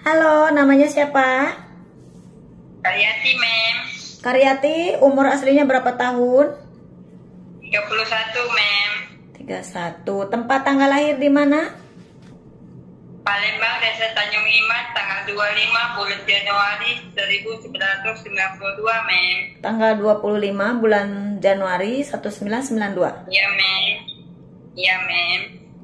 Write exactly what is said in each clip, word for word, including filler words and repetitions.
Halo, namanya siapa? Karyati, mem. Karyati, umur aslinya berapa tahun? tiga puluh satu, mem. tiga puluh satu. Tempat tanggal lahir di mana? Palembang, Desa Tanjung Imat, tanggal dua puluh lima bulan Januari seribu sembilan ratus sembilan puluh dua, mem. Tanggal dua puluh lima bulan Januari seribu sembilan ratus sembilan puluh dua. Iya, mem. Iya, mem.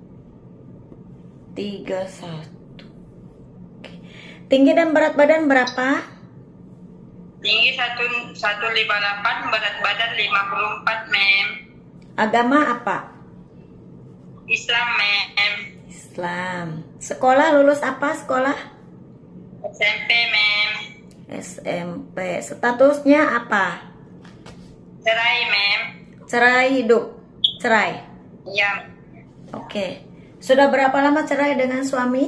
tiga puluh satu. Oke. Tinggi dan berat badan berapa? Tinggi seratus lima puluh delapan, berat badan lima puluh empat, mem. Agama apa? Islam, mem. Islam. Sekolah lulus apa sekolah? S M P, mem. S M P. Statusnya apa? Cerai, mem. Cerai hidup. Cerai. Iya. Oke. Sudah berapa lama cerai dengan suami?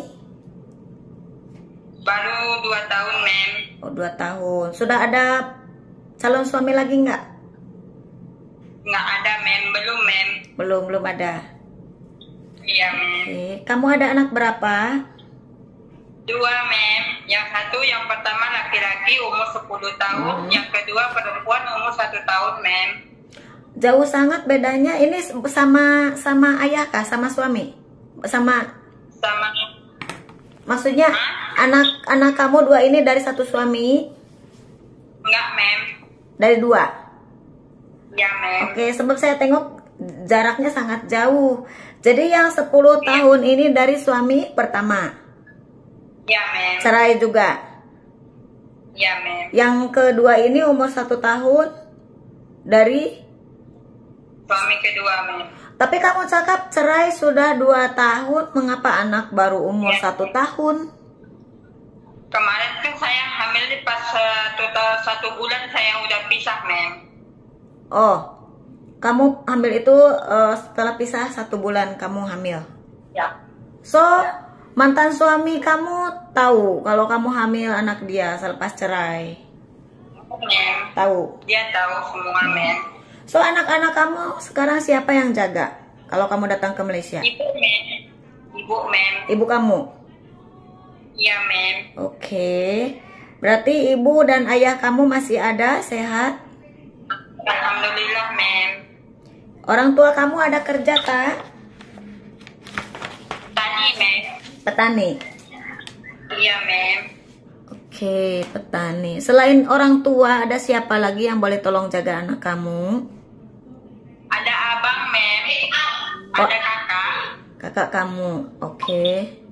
Baru dua tahun, mem. Oh, dua tahun. Sudah ada calon suami lagi nggak? Nggak ada, mem. Belum, mem. Belum, belum ada. Iya, mem. Oke. Kamu ada anak berapa? Dua, mem. Yang satu, yang pertama laki-laki umur sepuluh tahun. Hmm. Yang kedua perempuan umur satu tahun, mem. Jauh sangat bedanya. Ini sama sama ayah kah? Sama suami? Sama, Sama. maksudnya Hah? anak anak kamu dua ini dari satu suami? Enggak, mem. Dari dua? Ya, mem. Oke, sebab saya tengok jaraknya sangat jauh. Jadi yang sepuluh tahun ini dari suami pertama. Ya, mem. Cerai juga. Ya, mem. Yang kedua ini umur satu tahun dari. Suami kedua, mem. Tapi kamu cakap cerai sudah dua tahun. Mengapa anak baru umur Ya. satu tahun? Kemarin kan saya hamil di pas satu, satu bulan saya udah pisah, mem. Oh, kamu hamil itu uh, setelah pisah satu bulan kamu hamil. Ya. So, mantan suami kamu tahu kalau kamu hamil anak dia selepas cerai? Mem. Tahu. Dia tahu semua, mem. So, anak-anak kamu sekarang siapa yang jaga kalau kamu datang ke Malaysia? Ibu, mem. Ibu, mem. Ibu kamu? Iya, mem. Oke. Berarti ibu dan ayah kamu masih ada, sehat? Alhamdulillah, mem. Orang tua kamu ada kerja kah? Tani, mem. Petani. Iya, mem. Oke, petani. Selain orang tua, ada siapa lagi yang boleh tolong jaga anak kamu? Ada abang, mem. Oh. Ada kakak. Kakak kamu. Oke.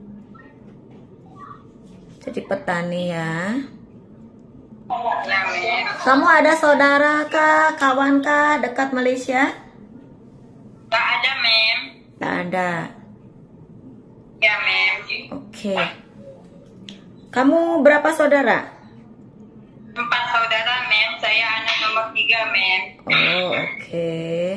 Jadi petani ya. Ya, mem. Kamu ada saudara kah, kawan kah dekat Malaysia? Gak ada, mem. Tak ada. Ya, mem. Oke. Kamu berapa saudara? Empat saudara, mem. Saya anak nomor tiga, mem. Oh, oke.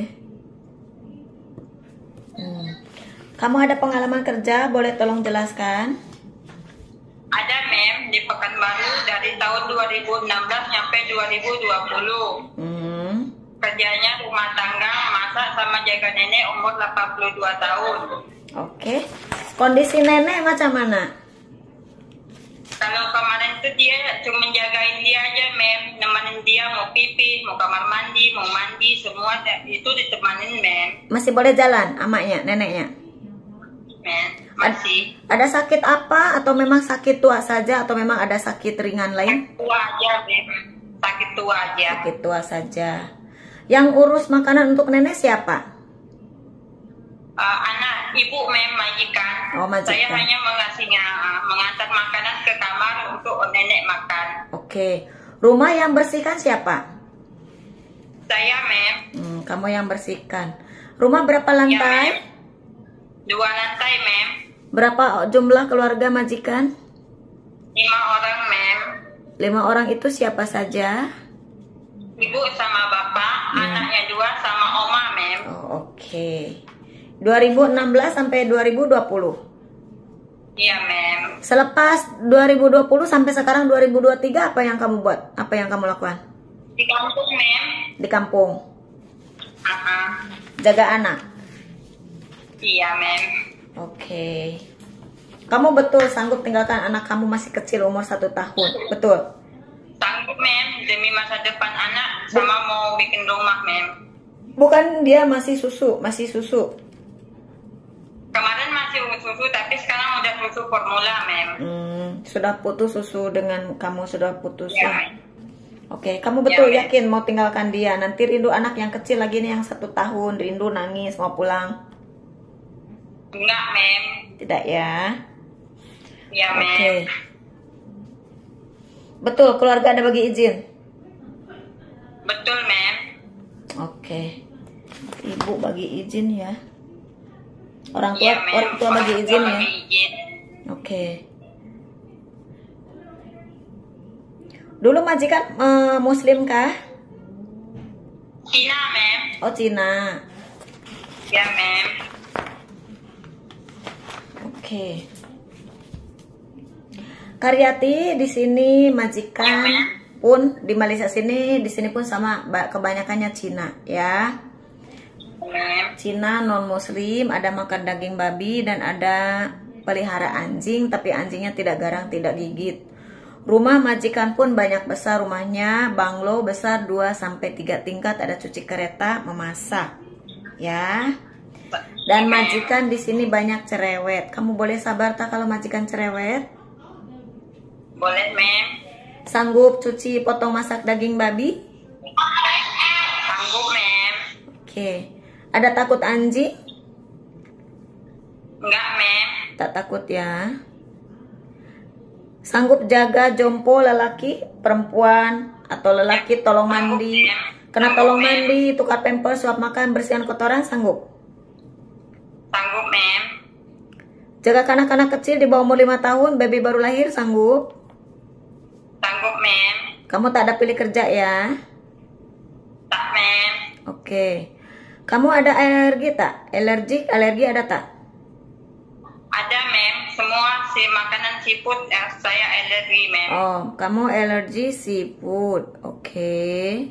Hmm. Kamu ada pengalaman kerja, boleh tolong jelaskan? Ada, mem. Di Pekanbaru dari tahun dua ribu enam belas sampai dua ribu dua puluh. Hmm. Kerjanya rumah tangga, masak sama jaga nenek umur delapan puluh dua tahun. Oke. Kondisi nenek macam mana? Kalau kemarin itu dia cuma jagain dia aja, mem. Nemenin dia mau pipi, mau kamar mandi, mau mandi, semua itu ditemanin, mem. Masih boleh jalan amaknya, neneknya? Mem, masih. Ada sakit apa atau memang sakit tua saja atau memang ada sakit ringan lain? Tua aja, mem. Sakit tua aja. Sakit tua saja. Yang urus makanan untuk nenek siapa? Uh, anak ibu, mem, majikan. Oh, majikan. Saya hanya mengasihnya, uh, mengantar makanan ke kamar untuk nenek makan. Oke. Rumah yang bersihkan siapa? Saya, mem. Hmm, kamu yang bersihkan. Rumah berapa lantai? Ya, mem. Dua lantai, mem. Berapa jumlah keluarga majikan? Lima orang, mem. Lima orang itu siapa saja? Ibu sama bapak, Hmm. anaknya dua sama oma, mem. Oh, oke. dua ribu enam belas sampai dua ribu dua puluh. Iya, mem. Selepas dua ribu dua puluh sampai sekarang dua ribu dua puluh tiga, apa yang kamu buat? Apa yang kamu lakukan? Di kampung, mem. Di kampung. Uh-huh. Jaga anak. Iya, mem. Oke. Kamu betul sanggup tinggalkan anak kamu masih kecil umur satu tahun, betul? Sanggup, mem, demi masa depan anak sama mau bikin rumah, mem. Bukan dia masih susu, masih susu. Kemarin masih susu, tapi sekarang udah susu formula, mem. Hmm, sudah putus susu dengan kamu sudah putus Ya, ya. mem. Oke, kamu betul Ya, Mem. yakin mau tinggalkan dia? Nanti rindu anak yang kecil lagi nih yang satu tahun, rindu nangis mau pulang. Enggak, mem. Tidak ya? Ya, mem. Oke. Betul, keluarga ada bagi izin. Betul, mem. Oke. Ibu bagi izin ya. Orang tua, Iya, mem. orang tua bagi izin ya. bagi izin. Oke. Dulu majikan eh, Muslim kah? Cina, mem. Oh, Cina. Ya, mem. Oke. Karyati di sini majikan Ya, pun di Malaysia sini di sini pun sama ba- kebanyakannya Cina ya. Mem. Cina non Muslim, ada makan daging babi dan ada pelihara anjing tapi anjingnya tidak garang, tidak gigit. Rumah majikan pun banyak besar rumahnya, banglo besar dua sampai tiga tingkat, ada cuci kereta, memasak. Ya. Dan majikan di sini banyak cerewet. Kamu boleh sabar tak kalau majikan cerewet? Boleh, mem. Sanggup cuci potong masak daging babi? Sanggup, mem. Oke. Ada takut anjing? Enggak, mem. Tak takut ya. Sanggup jaga jompo lelaki, perempuan, atau lelaki tolong mandi. Kena tolong mandi, tukar pampers, suap makan, bersihan kotoran, sanggup? Sanggup, mem. Jaga kanak-kanak kecil di bawah umur lima tahun, baby baru lahir, sanggup? Sanggup, mem. Kamu tak ada pilih kerja ya? Tak, mem. Oke. Kamu ada alergi tak? Alergi, alergi ada tak? Ada, mem. Semua si makanan seafood eh, saya alergi, mem. Oh, kamu alergi seafood. Oke.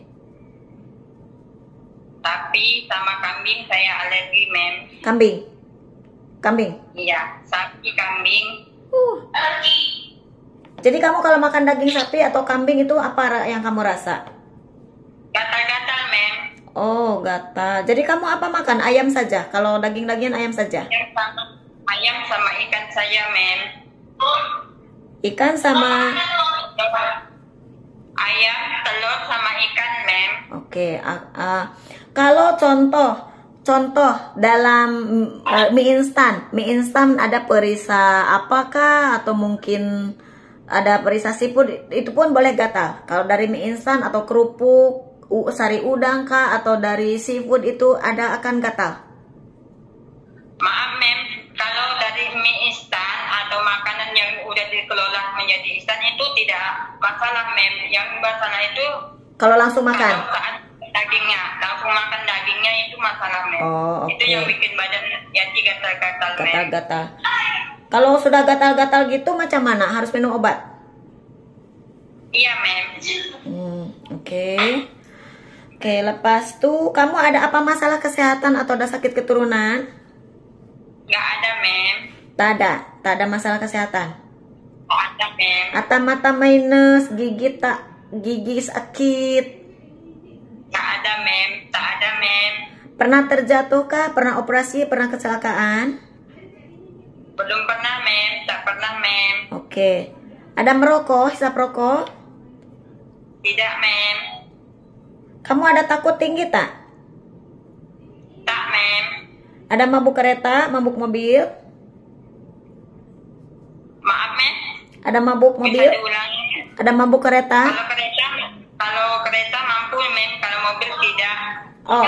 Tapi sama kambing saya alergi, mem. Kambing. Kambing. Iya, sapi, kambing. Uh. Jadi kamu kalau makan daging sapi atau kambing itu apa ra- yang kamu rasa? Gatal-gatal, mem. Oh, gatal. Jadi kamu apa makan? Ayam saja. Kalau daging-dagingan ayam saja. Yang sama ayam sama ikan saya, mem. Ikan sama. Ayam, telur sama ikan, mem. Oke. ah, ah. Kalau contoh, contoh dalam uh, mie instan, mie instan ada perisa apakah atau mungkin ada perisa seafood itu pun boleh gatal. Kalau dari mie instan atau kerupuk, u- sari udang kah atau dari seafood itu ada akan gatal. Maaf, mem. Kalau dari mie instan atau makanan yang udah dikelola menjadi instan itu tidak masalah, mem. Yang masalah itu Kalau langsung makan. kalau saat dagingnya, langsung makan dagingnya itu masalah, mem. Oh, Itu oke. yang bikin badan jadi gatal-gatal, mem. Gatal-gatal. Kalau sudah gatal-gatal gitu macam mana? Harus minum obat? Iya, mem. Hmm, oke. Oke, lepas tuh kamu ada apa masalah kesehatan atau ada sakit keturunan? Nggak ada, mem. Tak ada, tak ada masalah kesehatan. Nggak ada, mem. Atau mata minus, gigi tak gigi sakit. Nggak ada, mem. Tak ada, mem. Pernah terjatuh kah? Pernah operasi? Pernah kecelakaan? Belum pernah, mem. Tak pernah, mem. Oke. Ada merokok, hisap rokok? Tidak, mem. Kamu ada takut tinggi tak? Tak, mem. Ada mabuk kereta, mabuk mobil? Maaf, mem. Ada mabuk Bisa mobil? diulangi? Ada mabuk kereta? Kalau kereta, kalau kereta mampu, mem. Kalau mobil tidak. Oh.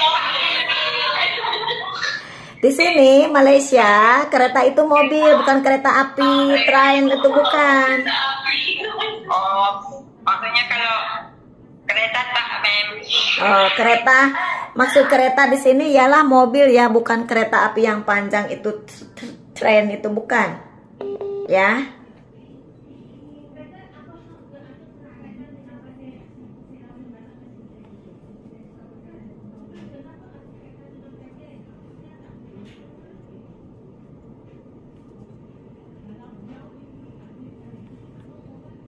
Di sini Malaysia kereta itu mobil bukan kereta api, train itu bukan. Oh, maksudnya kalau kereta tak, mem. Oh, kereta maksud kereta di sini ialah mobil ya, bukan kereta api yang panjang itu train itu bukan. Ya.